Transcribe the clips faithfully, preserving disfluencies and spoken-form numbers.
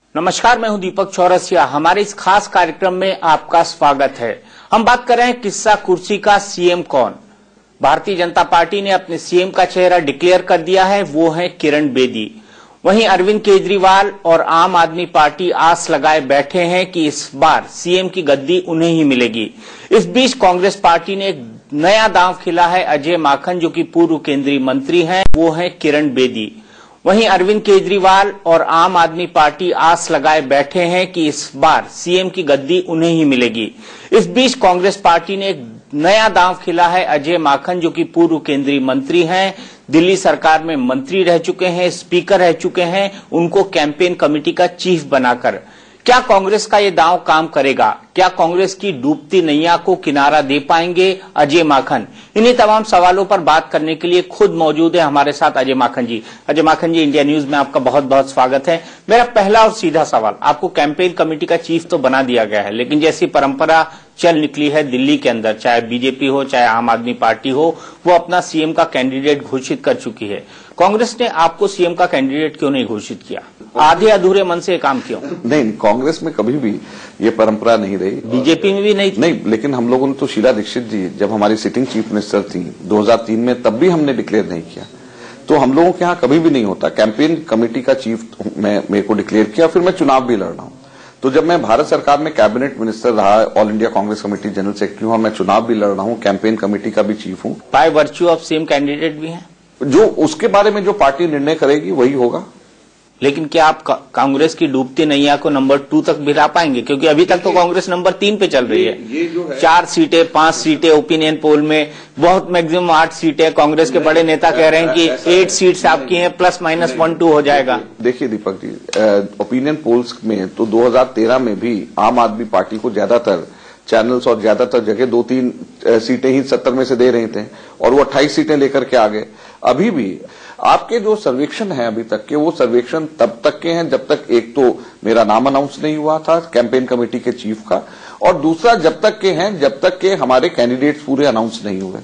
नमस्कार, मैं हूं दीपक चौरसिया। हमारे इस खास कार्यक्रम में आपका स्वागत है। हम बात कर रहे हैं किस्सा कुर्सी का सीएम कौन। भारतीय जनता पार्टी ने अपने सीएम का चेहरा डिक्लेयर कर दिया है, वो है किरण बेदी। वहीं अरविंद केजरीवाल और आम आदमी पार्टी आस लगाए बैठे हैं कि इस बार सीएम की गद्दी उन्हें ही मिलेगी। इस बीच कांग्रेस पार्टी ने एक नया दांव खेला है। अजय माकन जो कि पूर्व केंद्रीय मंत्री हैं, वो है किरण बेदी। वहीं अरविंद केजरीवाल और आम आदमी पार्टी आस लगाए बैठे हैं कि इस बार सीएम की गद्दी उन्हें ही मिलेगी। इस बीच कांग्रेस पार्टी ने एक नया दांव खेला है। अजय माकन जो कि पूर्व केंद्रीय मंत्री हैं, दिल्ली सरकार में मंत्री रह चुके हैं, स्पीकर रह चुके हैं, उनको कैंपेन कमेटी का चीफ बनाकर क्या कांग्रेस का ये दांव काम करेगा? क्या कांग्रेस की डूबती नैया को किनारा दे पाएंगे अजय माकन? इन्हीं तमाम सवालों पर बात करने के लिए खुद मौजूद है हमारे साथ अजय माकन जी। अजय माकन जी, इंडिया न्यूज में आपका बहुत बहुत स्वागत है। मेरा पहला और सीधा सवाल, आपको कैंपेन कमेटी का चीफ तो बना दिया गया है, लेकिन जैसी परंपरा चल निकली है दिल्ली के अंदर, चाहे बीजेपी हो चाहे आम आदमी पार्टी हो, वो अपना सीएम का कैंडिडेट घोषित कर चुकी है। कांग्रेस ने आपको सीएम का कैंडिडेट क्यों नहीं घोषित किया? आधे अधूरे मन से काम क्यों? नहीं, कांग्रेस में कभी भी ये परंपरा नहीं रही, बीजेपी में भी नहीं थी। नहीं, लेकिन हम लोगों ने तो शीला दीक्षित जी जब हमारी सिटिंग चीफ मिनिस्टर थी दो हज़ार तीन में, तब भी हमने डिक्लेयर नहीं किया। तो हम लोगों के यहाँ कभी भी नहीं होता। कैंपेन कमेटी का चीफ मैं मेरे को डिक्लेयर किया, फिर मैं चुनाव भी लड़ रहा हूँ। तो जब मैं भारत सरकार में कैबिनेट मिनिस्टर रहा, all India Congress committee general secretary हूँ, मैं चुनाव भी लड़ रहा हूँ, कैंपेन कमेटी का भी चीफ हूँ। By virtue of same candidate भी हैं। जो उसके बारे में जो पार्टी निर्णय करेगी वही होगा। लेकिन क्या आप कांग्रेस की डूबती नैया को नंबर टू तक भिला पाएंगे? क्योंकि अभी तक तो कांग्रेस नंबर तीन पे चल रही है। ये जो है चार सीटें, पांच सीटें ओपिनियन पोल में, बहुत मैक्सिमम आठ सीटें। कांग्रेस के बड़े नेता कह रहे हैं कि एट सीट्स आपकी हैं, प्लस माइनस वन टू हो जाएगा। देखिए दीपक जी, ओपिनियन पोल्स में तो दो हज़ार तेरह में भी आम आदमी पार्टी को ज्यादातर चैनल्स और ज्यादातर जगह दो तीन सीटें ही सत्तर में से दे रहे थे और वो अट्ठाईस सीटें लेकर के आ गए। अभी भी आपके जो सर्वेक्षण है अभी तक के, वो सर्वेक्षण तब तक के हैं जब तक एक तो मेरा नाम अनाउंस नहीं हुआ था कैंपेन कमेटी के चीफ का, और दूसरा जब तक के हैं जब तक के हमारे कैंडिडेट्स पूरे अनाउंस नहीं हुए।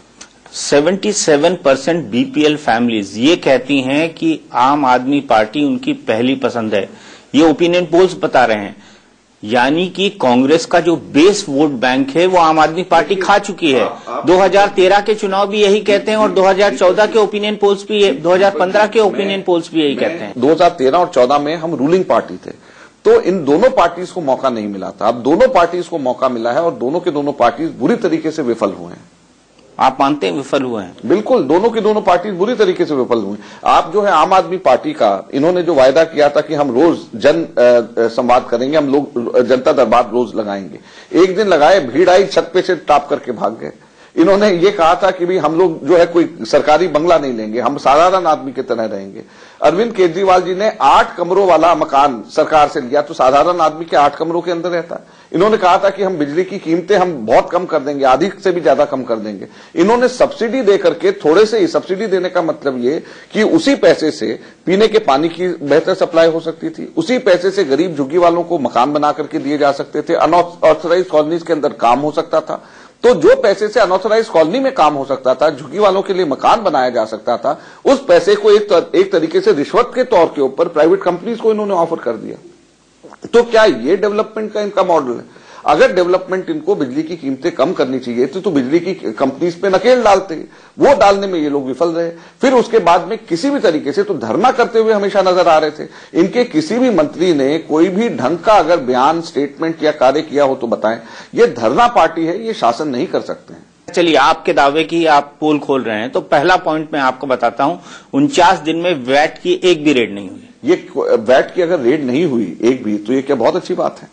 सतहत्तर परसेंट बीपीएल फैमिलीज ये कहती हैं कि आम आदमी पार्टी उनकी पहली पसंद है। ये ओपिनियन पोल्स बता रहे हैं। यानी कि कांग्रेस का जो बेस वोट बैंक है वो आम आदमी पार्टी खा चुकी है। दो हज़ार तेरह के चुनाव भी यही कहते हैं और दो हज़ार चौदह के ओपिनियन पोल्स भी, दो हज़ार पंद्रह के ओपिनियन पोल्स भी यही कहते हैं। दो हज़ार तेरह और चौदह में हम रूलिंग पार्टी थे, तो इन दोनों पार्टीज को मौका नहीं मिला था। अब दोनों पार्टीज को मौका मिला है और दोनों के दोनों पार्टीज बुरी तरीके से विफल हुए हैं। आप मानते हैं विफल हुए हैं? बिल्कुल, दोनों की दोनों पार्टी बुरी तरीके से विफल हुई। आप जो है आम आदमी पार्टी का, इन्होंने जो वायदा किया था कि हम रोज जन संवाद करेंगे, हम लोग जनता दरबार रोज लगाएंगे, एक दिन लगाए, भीड़ आई, छत पे से टाप करके भाग गए। इन्होंने ये कहा था कि भी हम लोग जो है कोई सरकारी बंगला नहीं लेंगे, हम साधारण आदमी की तरह रहेंगे। अरविंद केजरीवाल जी ने आठ कमरों वाला मकान सरकार से लिया, तो साधारण आदमी के आठ कमरों के अंदर रहता है। इन्होंने कहा था कि हम बिजली की कीमतें हम बहुत कम कर देंगे, आधी से भी ज्यादा कम कर देंगे। इन्होंने सब्सिडी दे करके, थोड़े से ही सब्सिडी देने का मतलब ये कि उसी पैसे से पीने के पानी की बेहतर सप्लाई हो सकती थी, उसी पैसे से गरीब झुग्गी वालों को मकान बना करके दिए जा सकते थे, अनऑथराइज कॉलोनीज के अंदर काम हो सकता था। तो जो पैसे से अनऑथराइज कॉलोनी में काम हो सकता था, झुग्गी वालों के लिए मकान बनाया जा सकता था, उस पैसे को एक, तर, एक तरीके से रिश्वत के तौर के ऊपर प्राइवेट कंपनीज को इन्होंने ऑफर कर दिया। तो क्या ये डेवलपमेंट का इनका मॉडल है? अगर डेवलपमेंट इनको बिजली की कीमतें कम करनी चाहिए तो, तो बिजली की कंपनीज पे नकेल डालते, वो डालने में ये लोग विफल रहे। फिर उसके बाद में किसी भी तरीके से तो धरना करते हुए हमेशा नजर आ रहे थे। इनके किसी भी मंत्री ने कोई भी ढंग का अगर बयान, स्टेटमेंट या कार्य किया हो तो बताएं। ये धरना पार्टी है, ये शासन नहीं कर सकते हैं। चलिए, आपके दावे की आप पोल खोल रहे हैं, तो पहला पॉइंट मैं आपको बताता हूं। उनचास दिन में वैट की एक भी रेड नहीं हुई। ये वैट की अगर रेड नहीं हुई एक भी, तो ये क्या बहुत अच्छी बात है?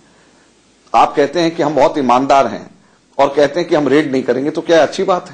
आप कहते हैं कि हम बहुत ईमानदार हैं और कहते हैं कि हम रेड नहीं करेंगे, तो क्या अच्छी बात है?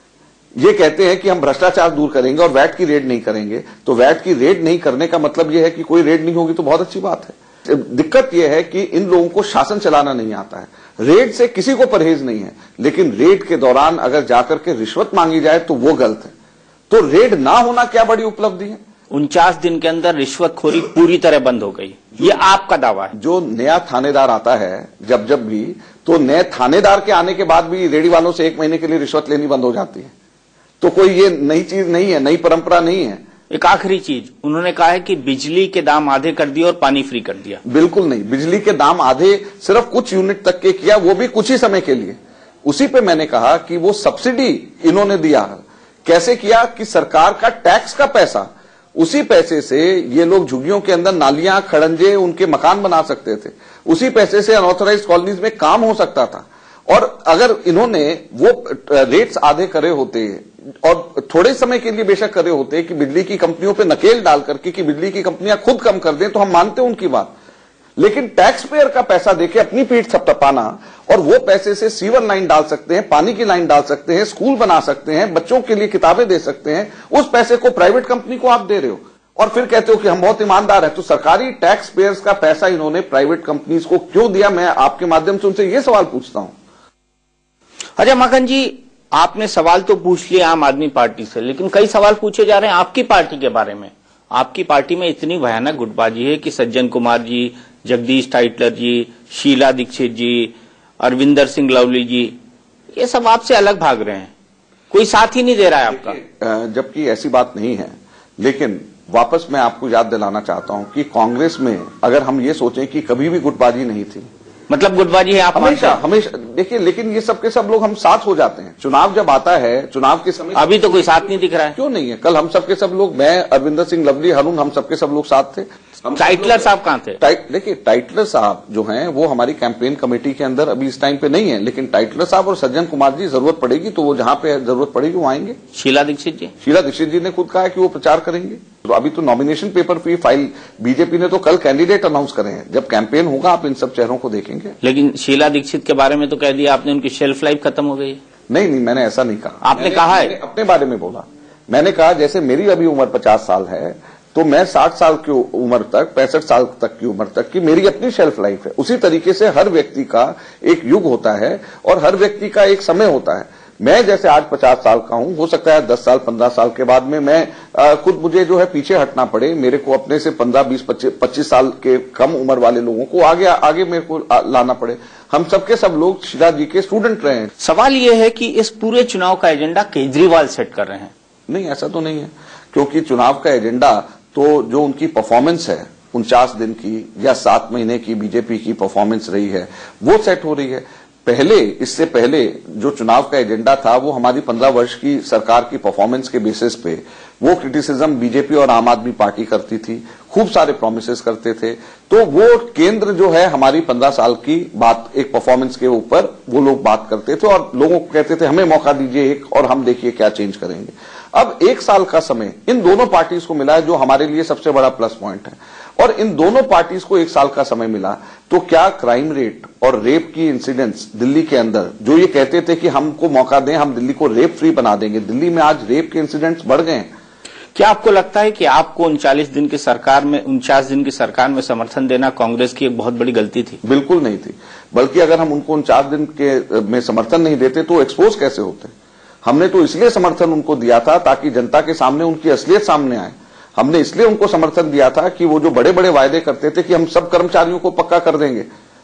ये कहते हैं कि हम भ्रष्टाचार दूर करेंगे और वैट की रेड नहीं करेंगे, तो वैट की रेड नहीं करने का मतलब यह है कि कोई रेड नहीं होगी, तो बहुत अच्छी बात है। दिक्कत यह है कि इन लोगों को शासन चलाना नहीं आता है। रेड से किसी को परहेज नहीं है, लेकिन रेड के दौरान अगर जाकर के रिश्वत मांगी जाए तो वो गलत है। तो रेड ना होना क्या बड़ी उपलब्धि है? उनचास दिन के अंदर रिश्वतखोरी पूरी तरह बंद हो गई, ये आपका दावा है। जो नया थानेदार आता है जब जब भी, तो नए थानेदार के आने के बाद भी रेडी वालों से एक महीने के लिए रिश्वत लेनी बंद हो जाती है। तो कोई ये नई चीज नहीं है, नई परंपरा नहीं है। एक आखिरी चीज, उन्होंने कहा है कि बिजली के दाम आधे कर दिए और पानी फ्री कर दिया। बिल्कुल नहीं, बिजली के दाम आधे सिर्फ कुछ यूनिट तक के किया, वो भी कुछ ही समय के लिए। उसी पे मैंने कहा कि वो सब्सिडी इन्होंने दिया, कैसे किया कि सरकार का टैक्स का पैसा, उसी पैसे से ये लोग झुग्गियों के अंदर नालियां, खड़ंजे, उनके मकान बना सकते थे, उसी पैसे से अनऑथराइज्ड कॉलोनीज में काम हो सकता था। और अगर इन्होंने वो रेट्स आधे करे होते और थोड़े समय के लिए बेशक करे होते कि बिजली की कंपनियों पे नकेल डाल करके कि बिजली की कंपनियां खुद कम कर दें, तो हम मानते हैं उनकी बात। लेकिन टैक्स पेयर का पैसा देके अपनी पीठ थपथपाना और वो पैसे से सीवर लाइन डाल सकते हैं, पानी की लाइन डाल सकते हैं, स्कूल बना सकते हैं, बच्चों के लिए किताबें दे सकते हैं, उस पैसे को प्राइवेट कंपनी को आप दे रहे हो और फिर कहते हो कि हम बहुत ईमानदार हैं। तो सरकारी टैक्स पेयर्स का पैसा इन्होंने प्राइवेट कंपनीज को क्यों दिया? मैं आपके माध्यम से उनसे ये सवाल पूछता हूं। अजय माकन जी, आपने सवाल तो पूछ लिया आम आदमी पार्टी से, लेकिन कई सवाल पूछे जा रहे हैं आपकी पार्टी के बारे में। आपकी पार्टी में इतनी भयानक गुटबाजी है कि सज्जन कुमार जी, जगदीश टाइटलर जी, शीला दीक्षित जी, अरविंदर सिंह लवली जी, ये सब आपसे अलग भाग रहे हैं, कोई साथ ही नहीं दे रहा है आपका। जबकि ऐसी बात नहीं है, लेकिन वापस मैं आपको याद दिलाना चाहता हूं कि कांग्रेस में अगर हम ये सोचें कि कभी भी गुटबाजी नहीं थी, मतलब गुटबाजी है आप हमेशा हमेशा देखिए, लेकिन ये सब के सब लोग हम साथ हो जाते हैं। चुनाव जब आता है, चुनाव के समय अभी तो कोई साथ नहीं दिख रहा है। क्यों नहीं है? कल हम सब के सब लोग, मैं, अरविंदर सिंह लवली, हरुण, हम सबके सब लोग साथ थे। टाइटलर साहब कहां थे? देखिए, टाइटलर साहब जो हैं वो हमारी कैंपेन कमेटी के अंदर अभी इस टाइम पे नहीं है, लेकिन टाइटलर साहब और सज्जन कुमार जी जरूरत पड़ेगी तो वो जहां पे जरूरत पड़ेगी वो आएंगे। शीला दीक्षित जी शीला दीक्षित जी ने खुद कहा है कि वो प्रचार करेंगे। तो अभी तो नॉमिनेशन पेपर पे फाइल, बीजेपी ने तो कल कैंडिडेट अनाउंस करे हैं, जब कैंपेन होगा आप इन सब चेहरों को देखेंगे। लेकिन शीला दीक्षित के बारे में तो कह दिया आपने, उनकी शेल्फ लाइफ खत्म हो गई है। नहीं नहीं, मैंने ऐसा नहीं कहा। आपने कहा है? अपने बारे में बोला। मैंने कहा जैसे मेरी अभी उम्र पचास साल है तो मैं साठ साल की उम्र तक, पैंसठ साल तक की उम्र तक की मेरी अपनी शेल्फ लाइफ है। उसी तरीके से हर व्यक्ति का एक युग होता है और हर व्यक्ति का एक समय होता है। मैं जैसे आज पचास साल का हूं, हो सकता है दस साल पंद्रह साल के बाद में मैं आ, खुद मुझे जो है पीछे हटना पड़े, मेरे को अपने से पंद्रह बीस पच्चीस साल के कम उम्र वाले लोगों को आगे आगे मेरे को लाना पड़े। हम सबके सब लोग शीला जी के स्टूडेंट रहे हैं। सवाल यह है कि इस पूरे चुनाव का एजेंडा केजरीवाल सेट कर रहे हैं। नहीं, ऐसा तो नहीं है, क्योंकि चुनाव का एजेंडा तो जो उनकी परफॉर्मेंस है उनचास दिन की या सात महीने की बीजेपी की परफॉर्मेंस रही है वो सेट हो रही है। पहले, इससे पहले जो चुनाव का एजेंडा था वो हमारी पंद्रह वर्ष की सरकार की परफॉर्मेंस के बेसिस पे वो क्रिटिसिज्म बीजेपी और आम आदमी पार्टी करती थी, खूब सारे प्रोमिसेस करते थे। तो वो केंद्र जो है हमारी पंद्रह साल की बात, एक परफॉर्मेंस के ऊपर वो लोग बात करते थे और लोगों को कहते थे हमें मौका दीजिए एक और हम देखिए क्या चेंज करेंगे। अब एक साल का समय इन दोनों पार्टीज को मिला है, जो हमारे लिए सबसे बड़ा प्लस पॉइंट है। और इन दोनों पार्टीज को एक साल का समय मिला तो क्या क्राइम रेट और रेप की इंसिडेंट्स दिल्ली के अंदर, जो ये कहते थे कि हमको मौका दें, हम दिल्ली को रेप फ्री बना देंगे, दिल्ली में आज रेप के इंसिडेंट्स बढ़ गए हैं। क्या आपको लगता है कि आपको उनचालीस दिन की सरकार में उनचास दिन की सरकार में समर्थन देना कांग्रेस की एक बहुत बड़ी गलती थी? बिल्कुल नहीं थी, बल्कि अगर हम उनको उनचास दिन के में समर्थन नहीं देते तो एक्सपोज कैसे होते? हमने तो इसलिए समर्थन उनको दिया था ताकि जनता के सामने उनकी असलियत सामने आए। हमने इसलिए उनको समर्थन दिया था कि वो जो बड़े बड़े वायदे करते थे कि हम सब कर्मचारियों को पक्का कर देंगे,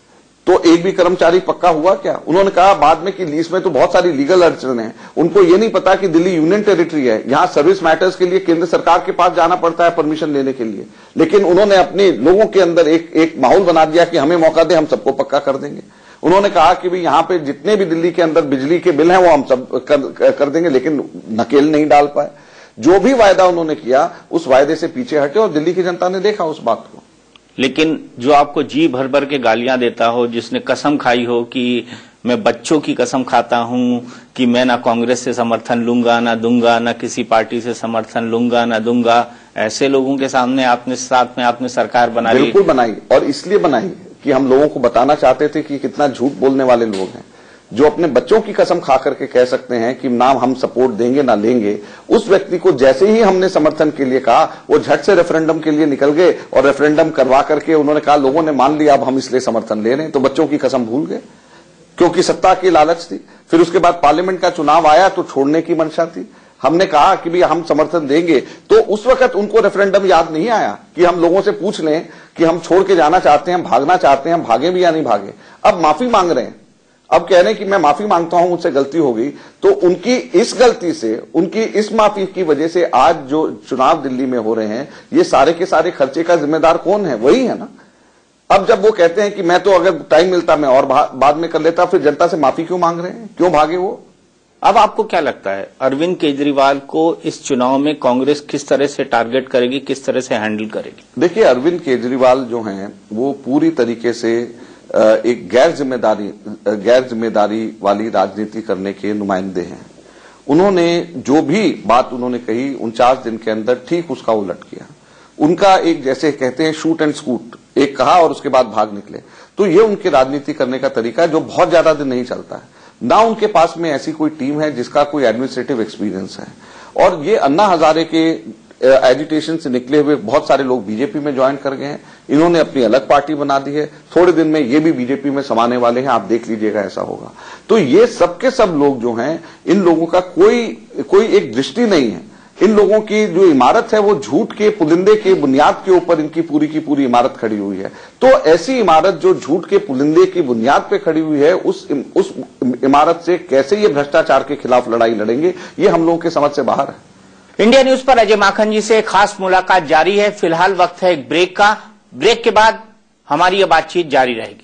तो एक भी कर्मचारी पक्का हुआ क्या? उन्होंने कहा बाद में कि लीज में तो बहुत सारी लीगल अड़चन है, उनको ये नहीं पता कि दिल्ली यूनियन टेरिटरी है, यहां सर्विस मैटर्स के लिए केंद्र सरकार के पास जाना पड़ता है परमिशन लेने के लिए। लेकिन उन्होंने अपने लोगों के अंदर एक एक माहौल बना दिया कि हमें मौका दे, हम सबको पक्का कर देंगे। उन्होंने कहा कि भाई यहां पे जितने भी दिल्ली के अंदर बिजली के बिल हैं वो हम सब कर, कर देंगे, लेकिन नकेल नहीं डाल पाए। जो भी वायदा उन्होंने किया उस वायदे से पीछे हटे और दिल्ली की जनता ने देखा उस बात को। लेकिन जो आपको जी भर भर के गालियां देता हो, जिसने कसम खाई हो कि मैं बच्चों की कसम खाता हूं कि मैं ना कांग्रेस से समर्थन लूंगा ना दूंगा, ना किसी पार्टी से समर्थन लूंगा ना दूंगा, ऐसे लोगों के सामने आपने साथ में आपने सरकार बनाई। बिल्कुल बनाई, और इसलिए बनाई कि हम लोगों को बताना चाहते थे कि कितना झूठ बोलने वाले लोग हैं, जो अपने बच्चों की कसम खा करके कह सकते हैं कि ना हम सपोर्ट देंगे ना लेंगे। उस व्यक्ति को जैसे ही हमने समर्थन के लिए कहा वो झट से रेफरेंडम के लिए निकल गए और रेफरेंडम करवा करके उन्होंने कहा लोगों ने मान लिया, अब हम इसलिए समर्थन ले रहे हैं। तो बच्चों की कसम भूल गए क्योंकि सत्ता की लालच थी। फिर उसके बाद पार्लियामेंट का चुनाव आया तो छोड़ने की मंशा थी। हमने कहा कि भाई हम समर्थन देंगे, तो उस वक्त उनको रेफरेंडम याद नहीं आया कि हम लोगों से पूछ लें कि हम छोड़ के जाना चाहते हैं, हम भागना चाहते हैं, हम भागे भी या नहीं भागे। अब माफी मांग रहे हैं, अब कह रहे हैं कि मैं माफी मांगता हूं, मुझसे गलती हो गई, तो उनकी इस गलती से, उनकी इस माफी की वजह से आज जो चुनाव दिल्ली में हो रहे हैं, ये सारे के सारे खर्चे का जिम्मेदार कौन है? वही है ना। अब जब वो कहते हैं कि मैं तो अगर टाइम मिलता मैं और बाद में कर लेता, फिर जनता से माफी क्यों मांग रहे हैं? क्यों भागे वो? अब आपको क्या लगता है अरविंद केजरीवाल को इस चुनाव में कांग्रेस किस तरह से टारगेट करेगी, किस तरह से हैंडल करेगी? देखिए, अरविंद केजरीवाल जो हैं वो पूरी तरीके से एक गैर जिम्मेदारी गैर जिम्मेदारी वाली राजनीति करने के नुमाइंदे हैं। उन्होंने जो भी बात उन्होंने कही उनचास दिन के अंदर ठीक उसका उलट किया। उनका एक, जैसे कहते हैं, शूट एंड स्कूट, एक कहा और उसके बाद भाग निकले। तो ये उनकी राजनीति करने का तरीका है जो बहुत ज्यादा दिन नहीं चलता है। ना उनके पास में ऐसी कोई टीम है जिसका कोई एडमिनिस्ट्रेटिव एक्सपीरियंस है। और ये अन्ना हजारे के एजिटेशन से निकले हुए बहुत सारे लोग बीजेपी में ज्वाइन कर गए हैं। इन्होंने अपनी अलग पार्टी बना दी है। थोड़े दिन में ये भी बीजेपी में समाने वाले हैं, आप देख लीजिएगा ऐसा होगा। तो ये सबके सब लोग जो हैं, इन लोगों का कोई कोई एक दृष्टि नहीं है। इन लोगों की जो इमारत है वो झूठ के पुलिंदे के बुनियाद के ऊपर इनकी पूरी की पूरी इमारत खड़ी हुई है। तो ऐसी इमारत जो झूठ के पुलिंदे की बुनियाद पे खड़ी हुई है, उस उस इमारत से कैसे ये भ्रष्टाचार के खिलाफ लड़ाई लड़ेंगे, ये हम लोगों के समझ से बाहर है। इंडिया न्यूज पर अजय माखन जी से खास मुलाकात जारी है। फिलहाल वक्त है एक ब्रेक का। ब्रेक के बाद हमारी ये बातचीत जारी रहेगी।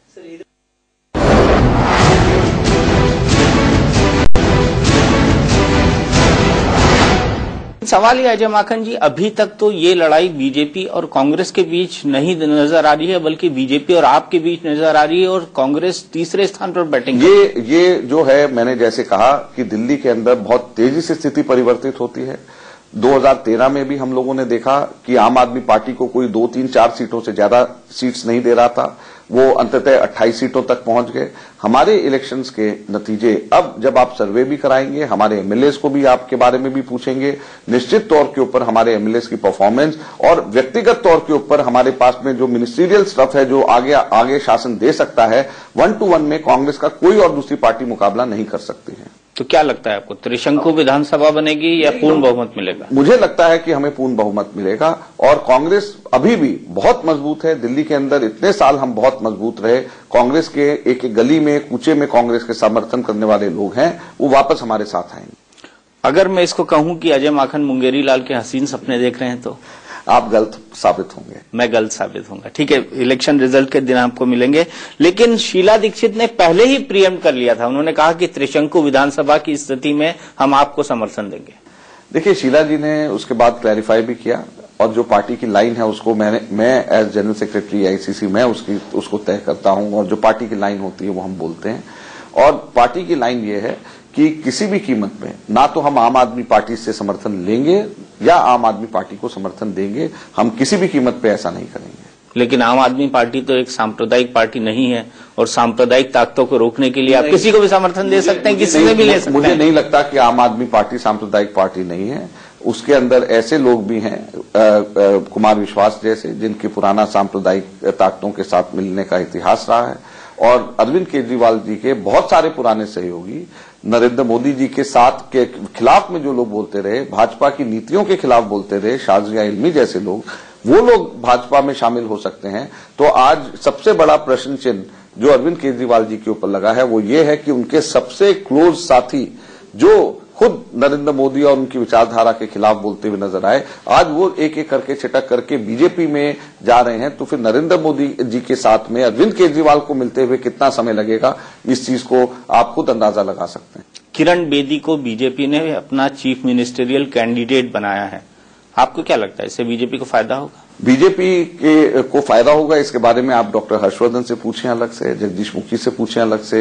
सवाल है अजय माखन जी, अभी तक तो ये लड़ाई बीजेपी और कांग्रेस के बीच नहीं नजर आ रही है, बल्कि बीजेपी और आपके बीच नजर आ रही है और कांग्रेस तीसरे स्थान पर बैटिंग। ये ये जो है, मैंने जैसे कहा कि दिल्ली के अंदर बहुत तेजी से स्थिति परिवर्तित होती है। दो हज़ार तेरह में भी हम लोगों ने देखा कि आम आदमी पार्टी को कोई दो तीन चार सीटों से ज्यादा सीट्स नहीं दे रहा था, वो अंततः अट्ठाईस सीटों तक पहुंच गए। हमारे इलेक्शंस के नतीजे, अब जब आप सर्वे भी कराएंगे, हमारे एमएलएस को भी आपके बारे में भी पूछेंगे, निश्चित तौर के ऊपर हमारे एमएलएस की परफॉर्मेंस और व्यक्तिगत तौर के ऊपर हमारे पास में जो मिनिस्ट्रियल स्टफ है, जो आगे आगे शासन दे सकता है, वन टू वन में कांग्रेस का कोई और दूसरी पार्टी मुकाबला नहीं कर सकती है। तो क्या लगता है आपको, त्रिशंकु विधानसभा बनेगी या पूर्ण बहुमत मिलेगा? मुझे लगता है कि हमें पूर्ण बहुमत मिलेगा और कांग्रेस अभी भी बहुत मजबूत है। दिल्ली के अंदर इतने साल हम बहुत मजबूत रहे। कांग्रेस के एक एक गली में, कूचे में कांग्रेस के समर्थन करने वाले लोग हैं, वो वापस हमारे साथ आएंगे। अगर मैं इसको कहूं कि अजय माखन मुंगेरी लाल के हसीन सपने देख रहे हैं तो आप गलत साबित होंगे। मैं गलत साबित होऊंगा। ठीक है, इलेक्शन रिजल्ट के दिन आपको मिलेंगे। लेकिन शीला दीक्षित ने पहले ही प्रीएम्प्ट कर लिया था। उन्होंने कहा कि त्रिशंकु विधानसभा की स्थिति में हम आपको समर्थन देंगे। देखिए, शीला जी ने उसके बाद क्लैरिफाई भी किया और जो पार्टी की लाइन है उसको मैंने मैं एज जनरल सेक्रेटरी आईसीसी मैं उसकी उसको तय करता हूं और जो पार्टी की लाइन होती है वो हम बोलते हैं। और पार्टी की लाइन ये है कि किसी भी कीमत में ना तो हम आम आदमी पार्टी से समर्थन लेंगे या आम आदमी पार्टी को समर्थन देंगे। हम किसी भी कीमत पे ऐसा नहीं करेंगे। लेकिन आम आदमी पार्टी तो एक सांप्रदायिक पार्टी नहीं है और सांप्रदायिक ताकतों को रोकने के लिए आप किसी को भी समर्थन दे सकते हैं, किसी से भी ले सकते हैं। मुझे नहीं लगता कि आम आदमी पार्टी सांप्रदायिक पार्टी नहीं है। उसके अंदर ऐसे लोग भी हैं, आ, आ, कुमार विश्वास जैसे, जिनके पुराना सांप्रदायिक ताकतों के साथ मिलने का इतिहास रहा है। और अरविंद केजरीवाल जी के बहुत सारे पुराने सहयोगी नरेंद्र मोदी जी के साथ के खिलाफ में जो लोग बोलते रहे, भाजपा की नीतियों के खिलाफ बोलते रहे, शाजिया इल्मी जैसे लोग, वो लोग भाजपा में शामिल हो सकते हैं। तो आज सबसे बड़ा प्रश्न चिन्ह जो अरविंद केजरीवाल जी के ऊपर लगा है वो ये है कि उनके सबसे क्लोज साथी जो खुद नरेंद्र मोदी और उनकी विचारधारा के खिलाफ बोलते हुए नजर आए, आज वो एक एक करके छिटक करके बीजेपी में जा रहे हैं। तो फिर नरेंद्र मोदी जी के साथ में अरविंद केजरीवाल को मिलते हुए कितना समय लगेगा, इस चीज को आप खुद अंदाजा लगा सकते हैं। किरण बेदी को बीजेपी ने अपना चीफ मिनिस्टरियल कैंडिडेट बनाया है, आपको क्या लगता है इससे बीजेपी को फायदा होगा? बीजेपी के को फायदा होगा, इसके बारे में आप डॉक्टर हर्षवर्धन से पूछें अलग से, जगदीश मुखी से पूछें अलग से,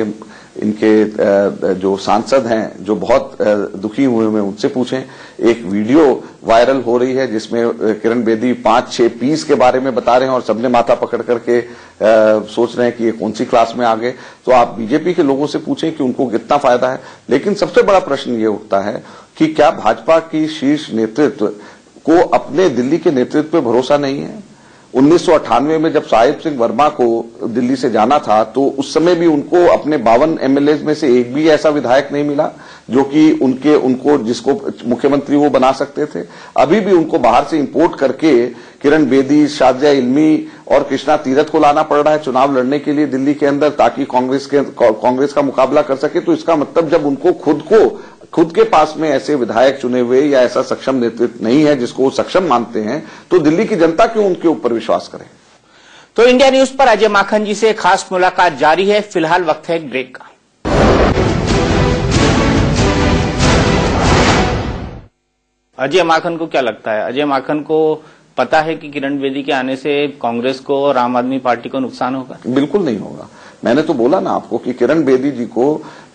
इनके जो सांसद हैं जो बहुत दुखी हुए हैं उनसे पूछें। एक वीडियो वायरल हो रही है जिसमें किरण बेदी पांच छह पीस के बारे में बता रहे हैं और सबने माथा पकड़ करके सोच रहे हैं कि ये कौन सी क्लास में आ गए। तो आप बीजेपी के लोगों से पूछें कि उनको कितना फायदा है। लेकिन सबसे बड़ा प्रश्न ये उठता है कि क्या भाजपा की शीर्ष नेतृत्व को अपने दिल्ली के नेतृत्व पे भरोसा नहीं है? उन्नीस सौ अट्ठानवे में जब साहिब सिंह वर्मा को दिल्ली से जाना था तो उस समय भी उनको अपने बावन एमएलए में से एक भी ऐसा विधायक नहीं मिला जो कि उनके उनको जिसको मुख्यमंत्री वो बना सकते थे, अभी भी उनको बाहर से इंपोर्ट करके किरण बेदी, शाजिया इल्मी और कृष्णा तीरथ को लाना पड़ रहा है चुनाव लड़ने के लिए दिल्ली के अंदर, ताकि कांग्रेस के कांग्रेस का मुकाबला कर सके। तो इसका मतलब जब उनको खुद को खुद के पास में ऐसे विधायक चुने हुए या ऐसा सक्षम नेतृत्व नहीं है जिसको वो सक्षम मानते हैं, तो दिल्ली की जनता क्यों उनके ऊपर विश्वास करे। तो इंडिया न्यूज पर अजय माखन जी से खास मुलाकात जारी है। फिलहाल वक्त है एक ब्रेक का। अजय माखन को क्या लगता है? अजय माखन को पता है कि किरण बेदी के आने से कांग्रेस को और आम आदमी पार्टी को नुकसान होगा? बिल्कुल नहीं होगा। मैंने तो बोला ना आपको कि किरण बेदी जी को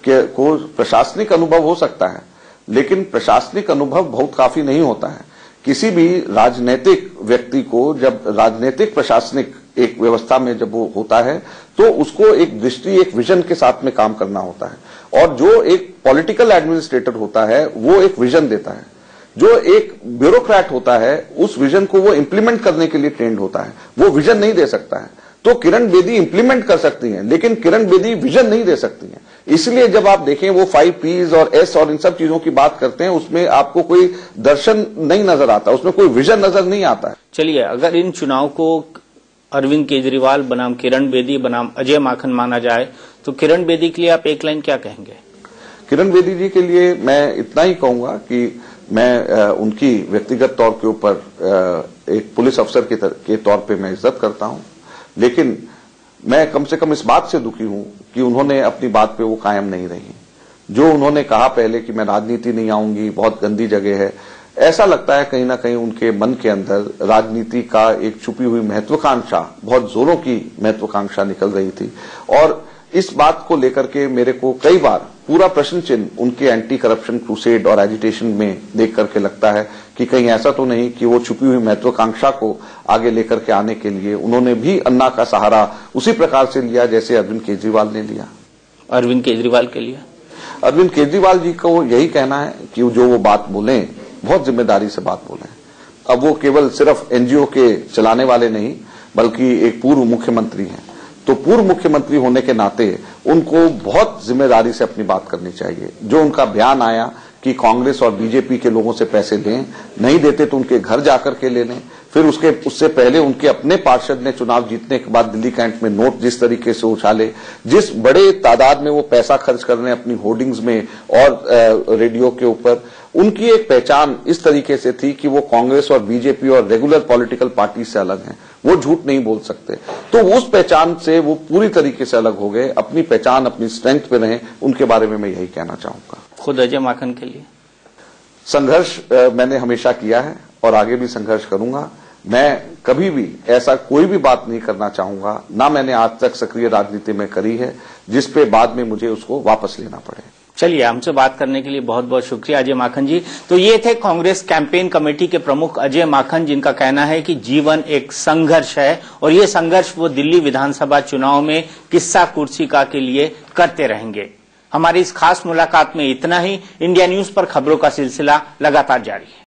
को प्रशासनिक अनुभव हो सकता है, लेकिन प्रशासनिक अनुभव बहुत काफी नहीं होता है। किसी भी राजनीतिक व्यक्ति को जब राजनीतिक प्रशासनिक एक व्यवस्था में जब वो होता है तो उसको एक दृष्टि, एक विजन के साथ में काम करना होता है। और जो एक पॉलिटिकल एडमिनिस्ट्रेटर होता है वो एक विजन देता है, जो एक ब्यूरोक्रेट होता है उस विजन को वो इंप्लीमेंट करने के लिए ट्रेंड होता है, वो विजन नहीं दे सकता है। तो किरण बेदी इंप्लीमेंट कर सकती हैं, लेकिन किरण बेदी विजन नहीं दे सकती हैं। इसलिए जब आप देखें वो फाइव पीज और एस और इन सब चीजों की बात करते हैं, उसमें आपको कोई दर्शन नहीं नजर आता, उसमें कोई विजन नजर नहीं आता है। चलिए, अगर इन चुनाव को अरविंद केजरीवाल बनाम किरण बेदी बनाम अजय माखन माना जाए तो किरण बेदी के लिए आप एक लाइन क्या कहेंगे? किरण बेदी जी के लिए मैं इतना ही कहूंगा कि मैं आ, उनकी व्यक्तिगत तौर के ऊपर एक पुलिस अफसर के, के तौर पे मैं इज्जत करता हूं, लेकिन मैं कम से कम इस बात से दुखी हूं कि उन्होंने अपनी बात पे वो कायम नहीं रही। जो उन्होंने कहा पहले कि मैं राजनीति नहीं आऊंगी, बहुत गंदी जगह है, ऐसा लगता है कहीं ना कहीं उनके मन के अंदर राजनीति का एक छुपी हुई महत्वाकांक्षा, बहुत जोरों की महत्वाकांक्षा निकल रही थी। और इस बात को लेकर के मेरे को कई बार पूरा प्रश्न चिन्ह उनके एंटी करप्शन क्रूसेड और एजिटेशन में देख करके लगता है कि कहीं ऐसा तो नहीं कि वो छुपी हुई महत्वाकांक्षा को आगे लेकर के आने के लिए उन्होंने भी अन्ना का सहारा उसी प्रकार से लिया जैसे अरविंद केजरीवाल ने लिया। अरविंद केजरीवाल के लिए अरविंद केजरीवाल जी को यही कहना है कि जो वो बात बोले बहुत जिम्मेदारी से बात बोले। अब वो केवल सिर्फ एनजीओ के चलाने वाले नहीं बल्कि एक पूर्व मुख्यमंत्री हैं, तो पूर्व मुख्यमंत्री होने के नाते उनको बहुत जिम्मेदारी से अपनी बात करनी चाहिए। जो उनका बयान आया कि कांग्रेस और बीजेपी के लोगों से पैसे लें, नहीं देते तो उनके घर जाकर के ले लें, फिर उसके उससे पहले उनके अपने पार्षद ने चुनाव जीतने के बाद दिल्ली कैंट में नोट जिस तरीके से उछाले, जिस बड़े तादाद में वो पैसा खर्च कर रहे हैं अपनी होर्डिंग्स में और रेडियो के ऊपर, उनकी एक पहचान इस तरीके से थी कि वो कांग्रेस और बीजेपी और रेगुलर पॉलिटिकल पार्टी से अलग हैं, वो झूठ नहीं बोल सकते। तो उस पहचान से वो पूरी तरीके से अलग हो गए, अपनी पहचान, अपनी स्ट्रेंथ पे रहे। उनके बारे में मैं यही कहना चाहूंगा। खुद अजय माखन के लिए संघर्ष मैंने हमेशा किया है और आगे भी संघर्ष करूंगा। मैं कभी भी ऐसा कोई भी बात नहीं करना चाहूंगा, ना मैंने आज तक सक्रिय राजनीति में करी है जिस पे बाद में मुझे उसको वापस लेना पड़े। चलिए, हमसे बात करने के लिए बहुत बहुत शुक्रिया अजय माखन जी। तो ये थे कांग्रेस कैंपेन कमेटी के प्रमुख अजय माखन, जिनका कहना है कि जीवन एक संघर्ष है और ये संघर्ष वो दिल्ली विधानसभा चुनाव में किस्सा कुर्सी का के लिए करते रहेंगे। हमारी इस खास मुलाकात में इतना ही। इंडिया न्यूज पर खबरों का सिलसिला लगातार जारी है।